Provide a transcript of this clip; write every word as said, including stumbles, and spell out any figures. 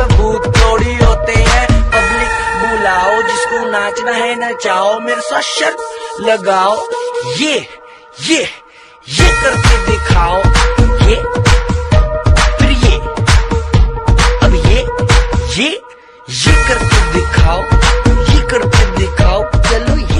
में भूत थोड़ी होते हैं। पब्लिक बुलाओ, जिसको नाचना है नचाओ, मेरे साथ शर्त लगाओ। ये ये ये करके दिखाओ, ये फिर ये, अब ये ये ये करके दिखाओ, ये करके दिखाओ, चलो ये